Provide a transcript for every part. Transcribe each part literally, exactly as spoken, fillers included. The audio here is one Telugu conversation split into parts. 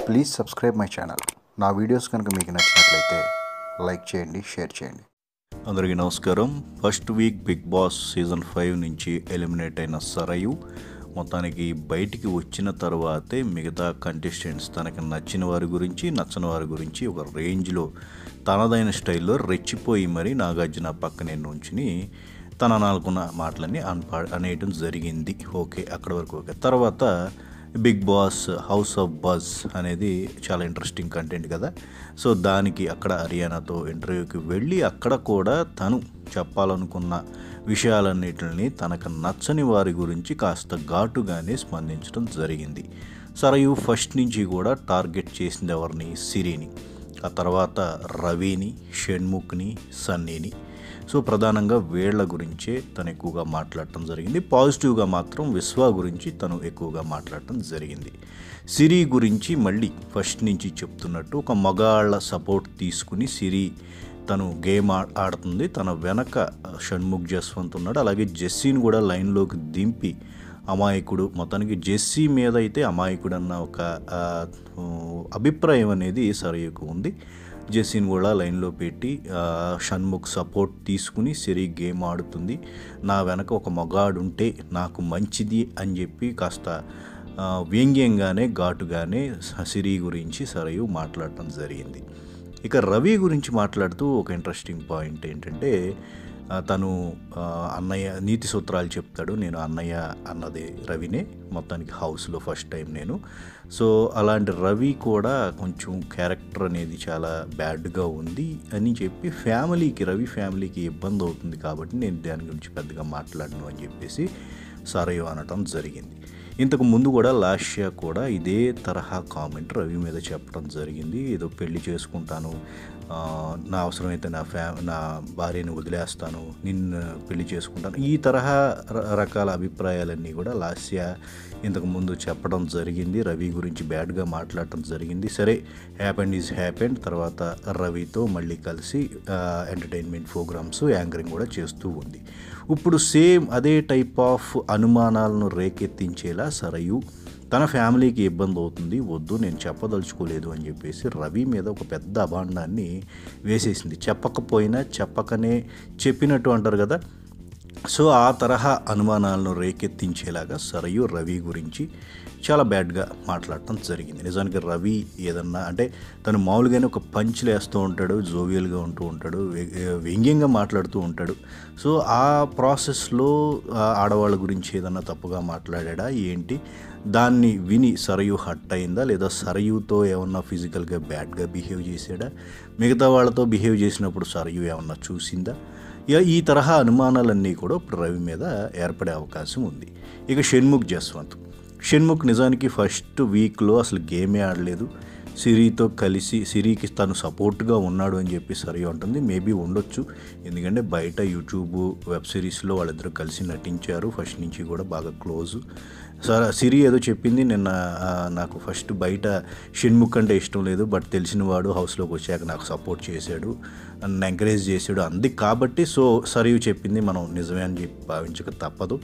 Please subscribe my channel. నా వీడియోస్ కనుక మీకు నచ్చినట్లయితే లైక్ చేయండి, షేర్ చేయండి. అందరికీ నమస్కారం. First week Bigg Boss season five నుంచి ఎలిమినేట్ అయిన సరయు మొత్తానికి బయటికి వచ్చిన తర్వాతే మిగతా కంటెస్టెంట్స్ తనకి నచ్చిన వారి గురించి నచ్చని వారి గురించి ఒక రేంజ్లో తనదైన స్టైల్లో రెచ్చిపోయి మరి నాగార్జున పక్కనే నుంచుని తన నాలుగున్న మాటలన్నీ అన్పా అనేయటం జరిగింది. ఓకే, అక్కడ వరకు ఓకే. తర్వాత Bigg Boss house of buzz అనేది చాలా ఇంట్రెస్టింగ్ కంటెంట్ కదా. సో దానికి అక్కడ హర్యానాతో ఇంటర్వ్యూకి వెళ్ళి అక్కడ కూడా తను చెప్పాలనుకున్న విషయాలన్నిటిని తనకు నచ్చని వారి గురించి కాస్త ఘాటుగానే స్పందించడం జరిగింది. సరయు ఫస్ట్ నుంచి కూడా టార్గెట్ చేసింది ఎవరిని? సిరిని, ఆ తర్వాత రవిని, షణ్ముఖ్ని, సన్నీని. సో ప్రధానంగా వీళ్ళ గురించే తను ఎక్కువగా మాట్లాడటం జరిగింది. పాజిటివ్గా మాత్రం విశ్వ గురించి తను ఎక్కువగా మాట్లాడటం జరిగింది. సిరి గురించి మళ్ళీ ఫస్ట్ నుంచి చెప్తున్నట్టు ఒక మగాళ్ళ సపోర్ట్ తీసుకుని సిరి తను గేమ్ ఆడుతుంది. తన వెనక షణ్ముఖ్ జస్వంత్ ఉన్నాడు. అలాగే జెస్సీని కూడా లైన్లోకి దింపి అమాయకుడు, మొత్తానికి జెస్సీ మీద అయితే అమాయకుడు అన్న ఒక అభిప్రాయం అనేది సరయుకు ఉంది. జెస్సీని కూడా లైన్లో పెట్టి షణ్ముఖ్ సపోర్ట్ తీసుకుని సిరి గేమ్ ఆడుతుంది. నా వెనక ఒక మగాడు ఉంటే నాకు మంచిది అని చెప్పి కాస్త వ్యంగ్యంగానే ఘాటుగానే సిరి గురించి సరయు మాట్లాడటం జరిగింది. ఇక రవి గురించి మాట్లాడుతూ ఒక ఇంట్రెస్టింగ్ పాయింట్ ఏంటంటే, తను అన్నయ్య నీతి సూత్రాలు చెప్తాడు. నేను అన్నయ్య అన్నది రవినే మొత్తానికి హౌస్లో ఫస్ట్ టైం నేను. సో అలాంటి రవి కూడా కొంచెం క్యారెక్టర్ అనేది చాలా బ్యాడ్గా ఉంది అని చెప్పి ఫ్యామిలీకి రవి ఫ్యామిలీకి ఇబ్బంది అవుతుంది కాబట్టి నేను దాని గురించి పెద్దగా మాట్లాడను అని చెప్పేసి సరయు అనటం జరిగింది. ఇంతకు ముందు కూడా లాస్య కూడా ఇదే తరహా కామెంట్ రవి మీద చెప్పడం జరిగింది. ఏదో పెళ్లి చేసుకుంటాను, నా అవసరమైతే నా ఫ్యా నా భార్యని వదిలేస్తాను, నిన్ను పెళ్లి చేసుకుంటాను, ఈ తరహా రకాల అభిప్రాయాలన్నీ కూడా లాస్య ఇంతకు ముందు చెప్పడం జరిగింది. రవి గురించి బ్యాడ్గా మాట్లాడటం జరిగింది. సరే, హ్యాపెండ్ ఈజ్ హ్యాపెండ్. తర్వాత రవితో మళ్ళీ కలిసి ఎంటర్టైన్మెంట్ ప్రోగ్రామ్స్ యాంకరింగ్ కూడా చేస్తూ ఉంది. ఇప్పుడు సేమ్ అదే టైప్ ఆఫ్ అనుమానాలను రేకెత్తించేలా సరయు తన ఫ్యామిలీకి ఇబ్బంది అవుతుంది, వద్దు నేను చెప్పదలుచుకోలేదు అని చెప్పేసి రవి మీద ఒక పెద్ద అభాండాన్ని వేసేసింది. చెప్పకపోయినా చెప్పకనే చెప్పినట్టు అంటారు కదా. సో ఆ తరహా అనుమానాలను రేకెత్తించేలాగా సరయు రవి గురించి చాలా బ్యాడ్గా మాట్లాడటం జరిగింది. నిజానికి రవి ఏదన్నా అంటే తను మామూలుగానే ఒక పంచ్లు వేస్తూ ఉంటాడు, జోవియల్గా ఉంటూ ఉంటాడు, వ్యంగ్యంగా మాట్లాడుతూ ఉంటాడు. సో ఆ ప్రాసెస్లో ఆడవాళ్ళ గురించి ఏదన్నా తప్పుగా మాట్లాడా ఏంటి, దాన్ని విని సరయు హట్ అయిందా, లేదా సరయుతో ఏమన్నా ఫిజికల్గా బ్యాడ్గా బిహేవ్ చేసాడా, మిగతా వాళ్ళతో బిహేవ్ చేసినప్పుడు సరయు ఏమన్నా చూసిందా, ఈ తరహా అనుమానాలన్నీ కూడా ఇప్పుడు రవి మీద ఏర్పడే అవకాశం ఉంది. ఇక షణ్ముఖ్ జస్వంత్ షణ్ముఖ్ నిజానికి ఫస్ట్ వీక్లో అసలు గేమే ఆడలేదు. సిరితో కలిసి సిరికి తను సపోర్ట్గా ఉన్నాడు అని చెప్పి సరయు అంటుంది. మేబీ ఉండొచ్చు, ఎందుకంటే బయట యూట్యూబ్ వెబ్ సిరీస్లో వాళ్ళిద్దరూ కలిసి నటించారు. ఫస్ట్ నుంచి కూడా బాగా క్లోజు. సరే, సిరి ఏదో చెప్పింది నిన్న, నాకు ఫస్ట్ బయట షణ్ముఖ్ అంటే ఇష్టం లేదు, బట్ తెలిసిన వాడు హౌస్లోకి వచ్చాక నాకు సపోర్ట్ చేశాడు, నన్ను ఎంకరేజ్ చేశాడు అంది కాబట్టి సో సరయు చెప్పింది మనం నిజమే అని చెప్పి భావించక తప్పదు.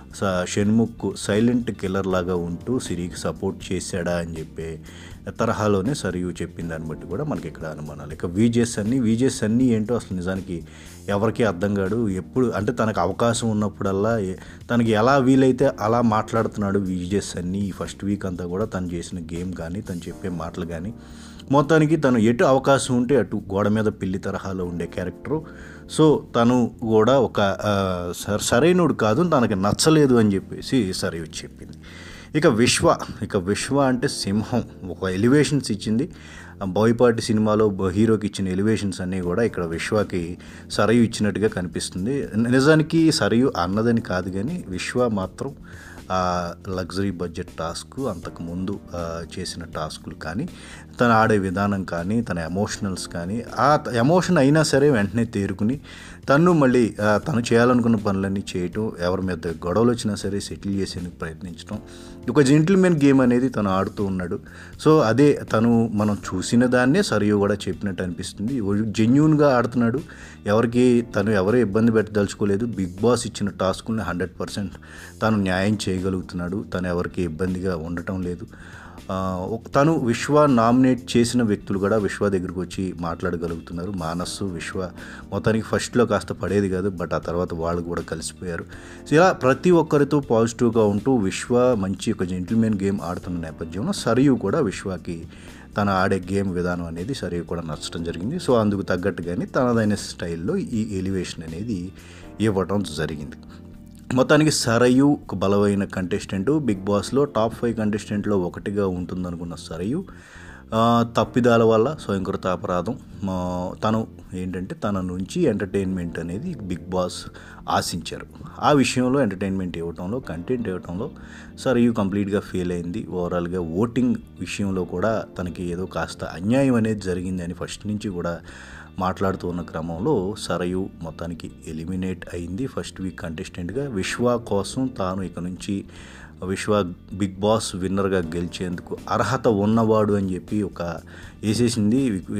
షణ్ముఖ్ సైలెంట్ కిల్లర్ లాగా ఉంటూ సిరికి సపోర్ట్ చేశాడా అని చెప్పే తరహాలోనే సరయు చెప్పిన దాన్ని బట్టి కూడా మనకి ఇక్కడ అనుమానాలు. ఇక విజే సన్నీ విజే సన్నీ ఏంటో అసలు నిజానికి ఎవరికీ అర్థం కాడు. ఎప్పుడు అంటే తనకు అవకాశం ఉన్నప్పుడల్లా తనకి ఎలా వీలైతే అలా మాట్లాడుతున్నాడు విజే సన్నీ. ఫస్ట్ వీక్ అంతా కూడా తను చేసిన గేమ్ కానీ తను చెప్పే మాటలు కానీ మొత్తానికి తను ఎటు అవకాశం ఉంటే అటు గోడ మీద పిల్లి తరహాలో ఉండే క్యారెక్టరు. సో తను కూడా ఒక సరైనడు కాదు, తనకి నచ్చలేదు అని చెప్పేసి సరయు చెప్పింది. ఇక విశ్వ ఇక విశ్వ అంటే సింహం, ఒక ఎలివేషన్స్ ఇచ్చింది. బోయపాటి సినిమాలో హీరోకి ఇచ్చిన ఎలివేషన్స్ అన్నీ కూడా ఇక్కడ విశ్వకి సరయు ఇచ్చినట్టుగా కనిపిస్తుంది. నిజానికి సరయు అన్నదని కాదు, కానీ విశ్వ మాత్రం లగ్జరీ బడ్జెట్ టాస్క్ అంతకుముందు చేసిన టాస్కులు కానీ తను ఆడే విధానం కానీ తన ఎమోషనల్స్ కానీ ఆ ఎమోషన్ అయినా సరే వెంటనే తేరుకుని తను మళ్ళీ తను చేయాలనుకున్న పనులన్నీ చేయటం, ఎవరి మీద గొడవలు వచ్చినా సరే సెటిల్ చేసేందుకు ప్రయత్నించడం, ఒక జెంటిల్మెన్ గేమ్ అనేది తను ఆడుతూ ఉన్నాడు. సో అదే తను మనం చూసిన దాన్నే సరయు కూడా చెప్పినట్టు అనిపిస్తుంది. జెన్యూన్గా ఆడుతున్నాడు, ఎవరికి తను ఎవరో ఇబ్బంది పెట్టదలుచుకోలేదు. బిగ్ బాస్ ఇచ్చిన టాస్కుల్ని హండ్రెడ్ పర్సెంట్ తను న్యాయం చేయగలుగుతున్నాడు, తను ఎవరికి ఇబ్బందిగా ఉండటం లేదు. తను విశ్వ నామినేట్ చేసిన వ్యక్తులు కూడా విశ్వ దగ్గరికి వచ్చి మాట్లాడగలుగుతున్నారు. మానస్సు, విశ్వ మొత్తానికి ఫస్ట్లో కాస్త పడేది కాదు, బట్ ఆ తర్వాత వాళ్ళు కూడా కలిసిపోయారు. సో ఇలా ప్రతి ఒక్కరితో పాజిటివ్గా ఉంటూ విశ్వ మంచి ఒక జెంటిల్మెన్ గేమ్ ఆడుతున్న నేపథ్యంలో సరియు కూడా విశ్వకి తన ఆడే గేమ్ విధానం అనేది సరియు కూడా నచ్చడం జరిగింది. సో అందుకు తగ్గట్టుగానే తనదైన స్టైల్లో ఈ ఎలివేషన్ అనేది ఇవ్వటం జరిగింది. మొత్తానికి సరయు ఒక బలమైన కంటెస్టెంట్, బిగ్ బాస్లో టాప్ ఫైవ్ కంటెస్టెంట్లో ఒకటిగా ఉంటుందనుకున్న సరయు తప్పిదాల వల్ల స్వయంకృత అపరాధం తను ఏంటంటే తన నుంచి ఎంటర్టైన్మెంట్ అనేది బిగ్ బాస్ ఆశించారు. ఆ విషయంలో ఎంటర్టైన్మెంట్ ఇవ్వటంలో, కంటెంట్ ఇవ్వటంలో సరయు కంప్లీట్గా ఫెయిల్ అయింది. ఓవరాల్గా ఓటింగ్ విషయంలో కూడా తనకి ఏదో కాస్త అన్యాయం అనేది జరిగింది అని ఫస్ట్ నుంచి కూడా మాట్లాడుతూ ఉన్న క్రమంలో సరయు మొత్తానికి ఎలిమినేట్ అయింది ఫస్ట్ వీక్ కంటెస్టెంట్గా. విశ్వ కోసం తాను ఇక నుంచి విశ్వ బిగ్ బాస్ విన్నర్గా గెలిచేందుకు అర్హత ఉన్నవాడు అని చెప్పి ఒక వేసేసింది.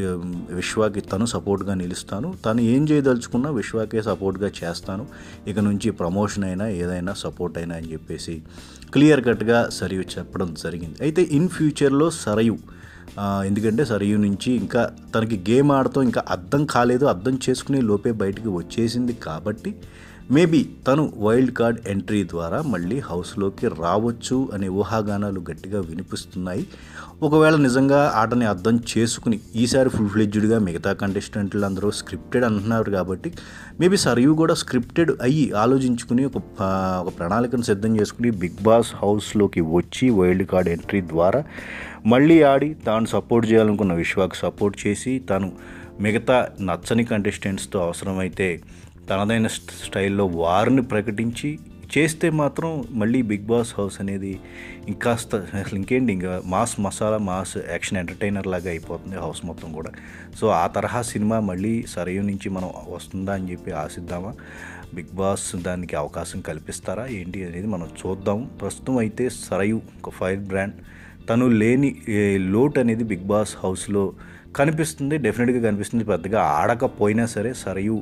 విశ్వకి తను సపోర్ట్గా నిలుస్తాను, తను ఏం చేయదలుచుకున్నా విశ్వకే సపోర్ట్గా చేస్తాను, ఇక నుంచి ప్రమోషన్ అయినా ఏదైనా సపోర్ట్ అయినా అని చెప్పేసి క్లియర్ కట్గా సరయు చెప్పడం జరిగింది. అయితే ఇన్ ఫ్యూచర్లో సరయు ఎందుకంటే సరయు నుంచి ఇంకా తనకి గేమ్ ఆడటం ఇంకా అర్థం కాలేదు, అర్థం చేసుకునే లోపే బయటికి వచ్చేసింది కాబట్టి మేబీ తను వైల్డ్ కార్డ్ ఎంట్రీ ద్వారా మళ్ళీ హౌస్లోకి రావచ్చు అనే ఊహాగానాలు గట్టిగా వినిపిస్తున్నాయి. ఒకవేళ నిజంగా ఆటని అర్థం చేసుకుని ఈసారి ఫుల్ ఫ్లెడ్జ్డ్గా మిగతా కంటెస్టెంట్లు అందరూ స్క్రిప్టెడ్ అంటున్నారు కాబట్టి మేబీ సరయు కూడా స్క్రిప్టెడ్ అయ్యి ఆలోచించుకుని ఒక ఒక ప్రణాళికను సిద్ధం చేసుకుని బిగ్ బాస్ హౌస్లోకి వచ్చి వైల్డ్ కార్డ్ ఎంట్రీ ద్వారా మళ్ళీ ఆడి తాను సపోర్ట్ చేయాలనుకున్న విశ్వాకి సపోర్ట్ చేసి తను మిగతా నచ్చని కంటెస్టెంట్స్తో అవసరమైతే తనదైన స్టైల్లో వారిని ప్రకటించి చేస్తే మాత్రం మళ్ళీ బిగ్ బాస్ హౌస్ అనేది ఇంకాస్త అసలు ఇంకేంటి ఇంకా mass masala mass action entertainer లాగా అయిపోతుంది హౌస్ మొత్తం కూడా. సో ఆ తరహా సినిమా మళ్ళీ సరయు నుంచి మనం వస్తుందా అని చెప్పి ఆశిద్దామా, బిగ్ బాస్ దానికి అవకాశం కల్పిస్తారా ఏంటి అనేది మనం చూద్దాం. ప్రస్తుతం అయితే సరయు ఒక ఫైర్ బ్రాండ్, తను లేని లోటు అనేది బిగ్ బాస్ హౌస్లో కనిపిస్తుంది, డెఫినెట్గా కనిపిస్తుంది. పెద్దగా ఆడకపోయినా సరే సరయు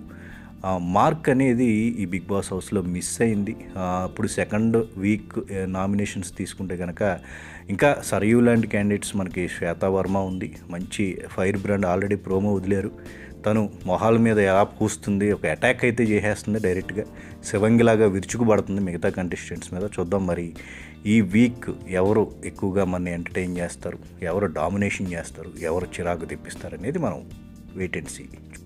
మార్క్ అనేది ఈ బిగ్ బాస్ హౌస్లో మిస్ అయింది. ఇప్పుడు సెకండ్ వీక్ నామినేషన్స్ తీసుకుంటే కనుక ఇంకా సరయు లాంటి క్యాండిడేట్స్ మనకి శ్వేతా వర్మ ఉంది, మంచి ఫైర్ బ్రాండ్, ఆల్రెడీ ప్రోమో వదిలేరు. తను మొహాల మీద ఎలా పూస్తుంది, ఒక అటాక్ అయితే చేసేస్తుంది డైరెక్ట్గా, శివంగిలాగా విరుచుకుపడుతుంది మిగతా కంటెస్టెంట్స్ మీద. చూద్దాం మరి ఈ వీక్ ఎవరు ఎక్కువగా మన ఎంటర్టైన్ చేస్తారు, ఎవరు డామినేషన్ చేస్తారు, ఎవరు చిరాకు తెప్పిస్తారు అనేది మనం వెయిట్ అండ్ సీ.